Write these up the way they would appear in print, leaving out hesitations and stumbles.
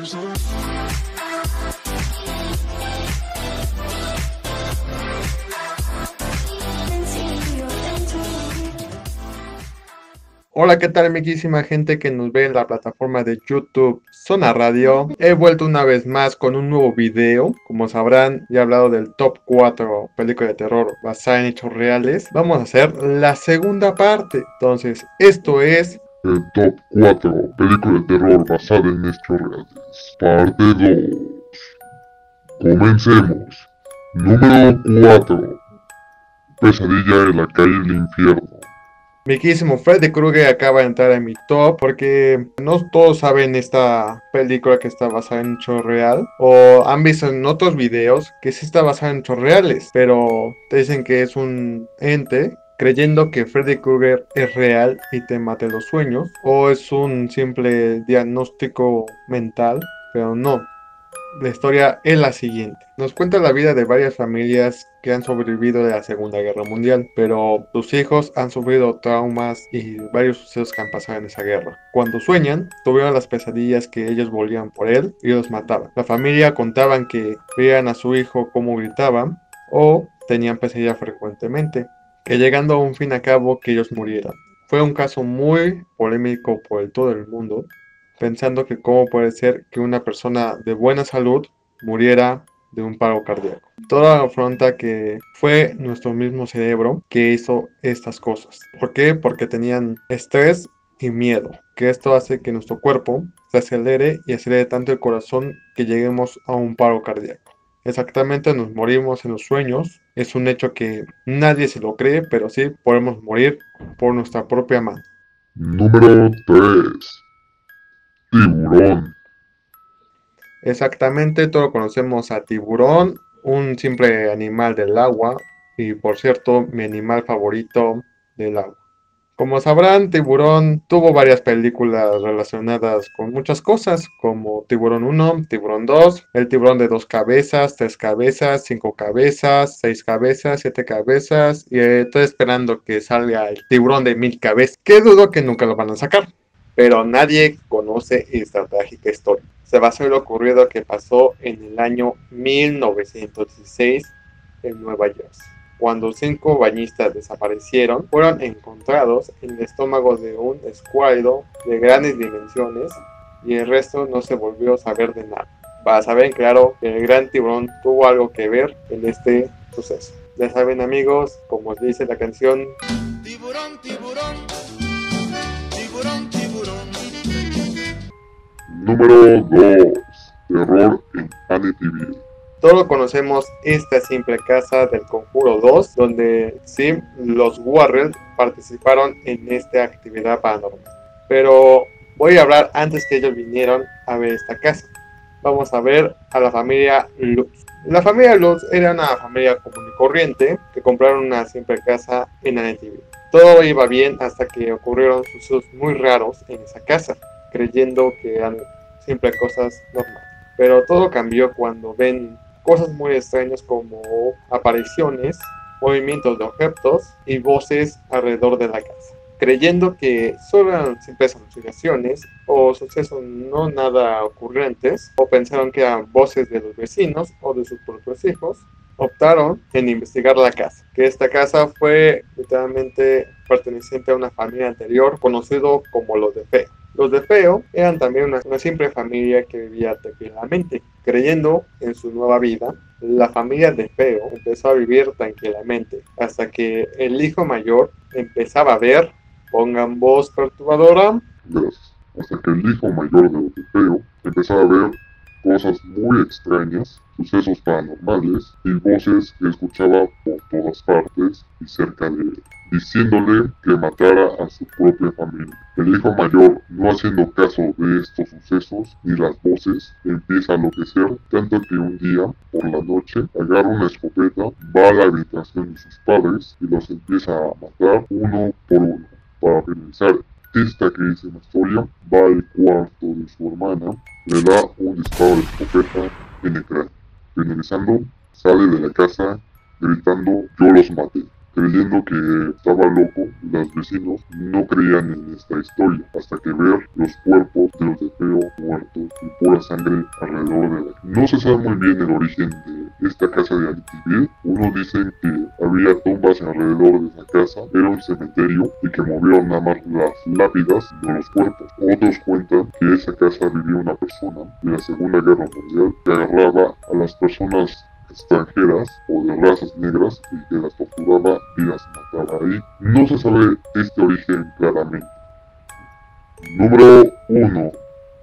Hola, ¿qué tal, amiguísima gente que nos ve en la plataforma de YouTube Zona Radio? He vuelto una vez más con un nuevo video. Como sabrán, ya he hablado del top 4 películas de terror basadas en hechos reales. Vamos a hacer la segunda parte. Entonces, esto es el top 4 películas de terror basadas en hechos reales, parte 2. Comencemos. Número 4. Pesadilla en la calle del infierno. Miquísimo Freddy Krueger acaba de entrar en mi top porque no todos saben esta película que está basada en hecho real o han visto en otros videos que sí está basada en hechos reales, pero te dicen que es un ente creyendo que Freddy Krueger es real y te mate los sueños o es un simple diagnóstico mental, pero no. La historia es la siguiente. Nos cuenta la vida de varias familias que han sobrevivido de la Segunda Guerra Mundial, pero sus hijos han sufrido traumas y varios sucesos que han pasado en esa guerra. Cuando sueñan, tuvieron las pesadillas que ellos volvían por él y los mataban. La familia contaban que veían a su hijo cómo gritaban o tenían pesadillas frecuentemente, que llegando a un fin a cabo que ellos murieran. Fue un caso muy polémico por todo el mundo, pensando que cómo puede ser que una persona de buena salud muriera de un paro cardíaco. Todo afronta que fue nuestro mismo cerebro que hizo estas cosas. ¿Por qué? Porque tenían estrés y miedo, que esto hace que nuestro cuerpo se acelere y acelere tanto el corazón que lleguemos a un paro cardíaco. Exactamente, nos morimos en los sueños. Es un hecho que nadie se lo cree, pero sí podemos morir por nuestra propia mano. Número 3. Tiburón. Exactamente, todos conocemos a tiburón, un simple animal del agua y por cierto mi animal favorito del agua. Como sabrán, Tiburón tuvo varias películas relacionadas con muchas cosas, como Tiburón 1, Tiburón 2, el tiburón de 2 cabezas, 3 cabezas, 5 cabezas, 6 cabezas, 7 cabezas, y estoy esperando que salga el tiburón de 1000 cabezas, que dudo que nunca lo van a sacar. Pero nadie conoce esta trágica historia. Se basó en lo ocurrido que pasó en el año 1916 en Nueva Jersey, cuando 5 bañistas desaparecieron, fueron encontrados en el estómago de un escuálido de grandes dimensiones y el resto no se volvió a saber de nada. Para saber claro que el gran tiburón tuvo algo que ver en este suceso. Ya saben, amigos, como dice la canción, tiburón, tiburón, tiburón, tiburón. Número 2. Terror en Amityville. Todos conocemos esta simple casa del Conjuro 2, donde sí, los Warren participaron en esta actividad paranormal. Pero voy a hablar antes que ellos vinieron a ver esta casa. Vamos a ver a la familia Lutz. La familia Lutz era una familia común y corriente que compraron una simple casa en Amityville. Todo iba bien hasta que ocurrieron sucesos muy raros en esa casa, creyendo que eran simples cosas normales. Pero todo cambió cuando ven cosas muy extrañas como apariciones, movimientos de objetos y voces alrededor de la casa, creyendo que solo eran simples alucinaciones o sucesos no nada ocurrentes, o pensaron que eran voces de los vecinos o de sus propios hijos. Optaron en investigar la casa, que esta casa fue literalmente perteneciente a una familia anterior conocido como los de Feo. Los de Feo eran también una simple familia que vivía tranquilamente. Creyendo en su nueva vida, la familia de Feo empezó a vivir tranquilamente, hasta que el hijo mayor empezaba a ver, pongan voz perturbadora, Gracias. Hasta que el hijo mayor de los de Feo empezaba a ver cosas muy extrañas, sucesos paranormales y voces que escuchaba por todas partes y cerca de él, diciéndole que matara a su propia familia. El hijo mayor, no haciendo caso de estos sucesos ni las voces, empieza a enloquecer, tanto que un día, por la noche, agarra una escopeta, va a la habitación de sus padres y los empieza a matar uno por uno. Para finalizar esta crisis historia, va al cuarto de su hermana, le da un disparo de escopeta en el cráneo. Finalizando, sale de la casa gritando "yo los maté", creyendo que estaba loco. Los vecinos no creían en esta historia hasta que ver los cuerpos de los de Feo muertos y pura sangre alrededor de la... No se sabe muy bien el origen de esta casa de Amityville. Unos dicen que había tumbas alrededor de esa casa, era un cementerio y que movieron nada más las lápidas, no los cuerpos. Otros cuentan que en esa casa vivía una persona de la Segunda Guerra Mundial que agarraba a las personas extranjeras o de razas negras y que las torturaba y las mataba ahí. No se sabe este origen claramente. Número 1.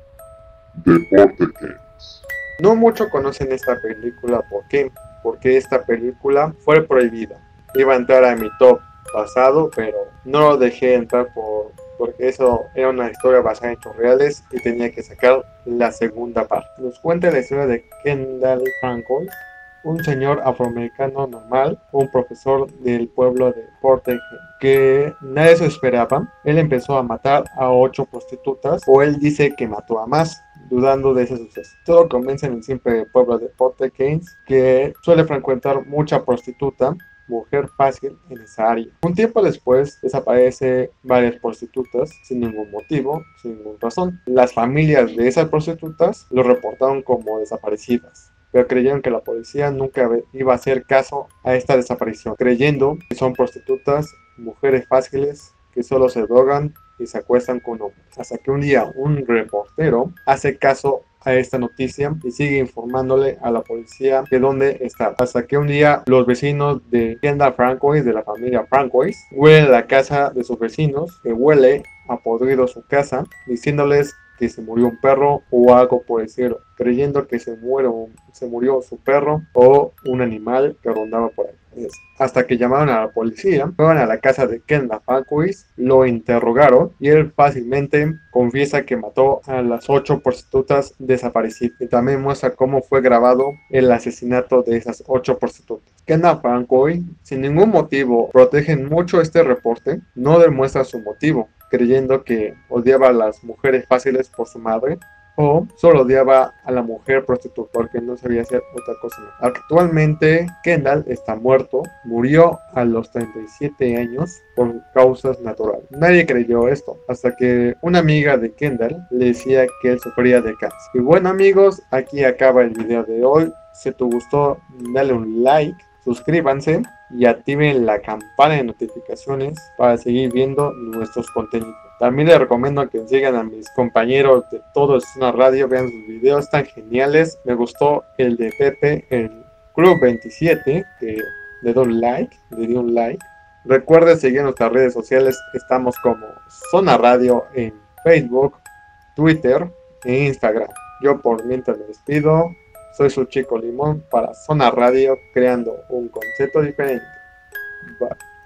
Deportes. No mucho conocen esta película, ¿por qué? Porque esta película fue prohibida. Iba a entrar a mi top pasado, pero no lo dejé entrar porque eso era una historia basada en hechos reales y tenía que sacar la segunda parte. Nos cuenta la historia de Kendall Francois, un señor afroamericano normal, un profesor del pueblo de Portage, que nadie se esperaba. Él empezó a matar a 8 prostitutas, o él dice que mató a más, dudando de ese suceso. Todo comienza en el simple pueblo de Portage, que suele frecuentar mucha prostituta, mujer fácil en esa área. Un tiempo después desaparece varias prostitutas sin ningún motivo, sin ninguna razón. Las familias de esas prostitutas lo reportaron como desaparecidas, pero creyeron que la policía nunca iba a hacer caso a esta desaparición, creyendo que son prostitutas, mujeres fáciles que solo se drogan y se acuestan con hombres. Hasta que un día un reportero hace caso a esta noticia y sigue informándole a la policía de dónde está. Hasta que un día los vecinos de Kendall Francois, de la familia Francois, huelen la casa de sus vecinos, que huele a podrido su casa, diciéndoles que se murió un perro o algo por el cielo, creyendo que se murió su perro o un animal que rondaba por ahí. Hasta que llamaron a la policía, fueron a la casa de Kendall Francois, lo interrogaron y él fácilmente confiesa que mató a las 8 prostitutas desaparecidas. Y también muestra cómo fue grabado el asesinato de esas 8 prostitutas. Kendall Francois, sin ningún motivo, protegen mucho este reporte, no demuestra su motivo, creyendo que odiaba a las mujeres fáciles por su madre, o solo odiaba a la mujer prostituta porque no sabía hacer otra cosa. Actualmente Kendall está muerto, murió a los 37 años por causas naturales. Nadie creyó esto hasta que una amiga de Kendall le decía que él sufría de cáncer. Y bueno amigos, aquí acaba el video de hoy. Si te gustó, dale un like, suscríbanse y activen la campana de notificaciones para seguir viendo nuestros contenidos. También les recomiendo que sigan a mis compañeros de Todo es una Radio, vean sus videos tan geniales. Me gustó el de Pepe, el Club 27, que le di un like. Recuerden seguir nuestras redes sociales, estamos como Zona Radio en Facebook, Twitter e Instagram. Yo por mientras me despido, soy su chico Limón para Zona Radio, creando un concepto diferente. Bye.